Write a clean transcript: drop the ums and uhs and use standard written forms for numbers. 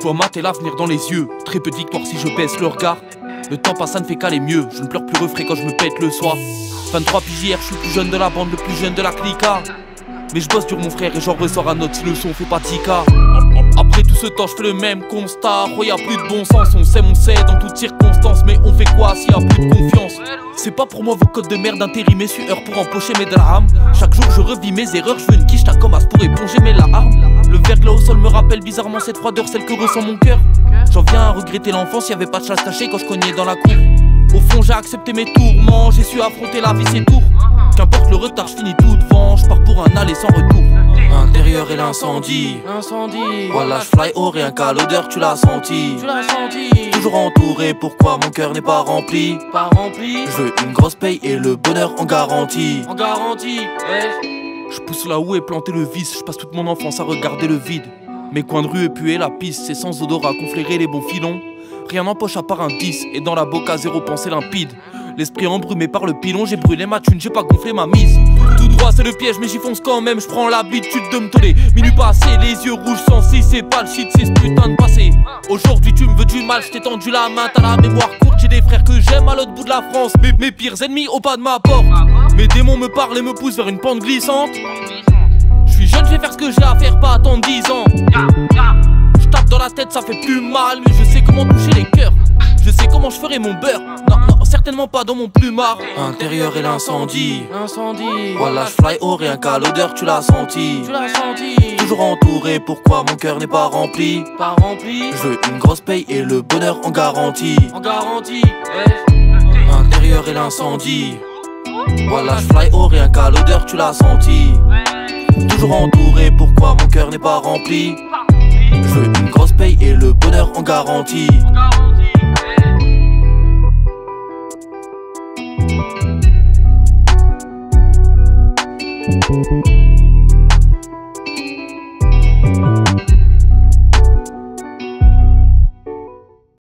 dois mater l'avenir dans les yeux. Très peu de victoires si je baisse le regard. Le temps passe, ça ne fait qu'aller mieux. Je ne pleure plus refrais quand je me pète le soir. 23 piges hier, je suis le plus jeune de la bande, le plus jeune de la clica. Mais je bosse dur mon frère et j'en ressors un autre si le son fait pas tika. Après tout ce temps je fais le même constat. Oh y'a plus de bon sens, on sait dans toutes circonstances. Mais on fait quoi s'il y a plus de confiance? C'est pas pour moi vos codes de merde intérimés sueur pour empocher mes drams. Chaque jour je revis mes erreurs, je veux une quiche comme as pour éponger mes larmes. Le verglas au sol me rappelle bizarrement cette froideur, celle que ressent mon cœur. J'en viens à regretter l'enfance, y'avait pas de chasse cachée quand je cognais dans la cour. Au fond j'ai accepté mes tourments, j'ai su affronter la vie c'est tout. Qu'importe le retard, je finis tout devant, je pars pour un aller sans retour. Intérieur et l'incendie, voilà je fly haut, rien qu'à l'odeur tu l'as senti. Toujours entouré, pourquoi mon cœur n'est pas rempli? Je veux une grosse paye et le bonheur en garantie. Je pousse là où est planté le vice, je passe toute mon enfance à regarder le vide. Mes coins de rue épués, la piste, c'est sans odorat qu'on flairait les bons filons. Rien n'empoche à part un 10 et dans la boca zéro pensée limpide. L'esprit embrumé par le pilon, j'ai brûlé ma thune, j'ai pas gonflé ma mise. Tout droit c'est le piège mais j'y fonce quand même, je prends l'habitude de me toller. Minuit passé, les yeux rouges sans si c'est pas le shit, c'est ce putain de passé. Aujourd'hui tu me veux du mal, je t'ai tendu la main, t'as la mémoire courte. J'ai des frères que j'aime à l'autre bout de la France, mes pires ennemis au pas de ma porte. Mes démons me parlent et me poussent vers une pente glissante. Je suis jeune, je vais faire ce que j'ai à faire, pas attendre 10 ans. Je tape dans la tête, ça fait plus mal, mais je sais comment toucher les cœurs. Je sais comment je ferai mon beurre. Non, certainement pas dans mon plumard. Intérieur et l'incendie. Voilà, je fly haut, rien qu'à l'odeur, tu l'as senti. Toujours entouré, pourquoi mon cœur n'est pas rempli? Je veux une grosse paye et le bonheur en garantie. Intérieur et l'incendie. Voilà, je fly haut, rien qu'à l'odeur, tu l'as senti. Toujours entouré, pourquoi mon cœur n'est pas rempli? Je veux une grosse paye et le bonheur en garantie. Thank you.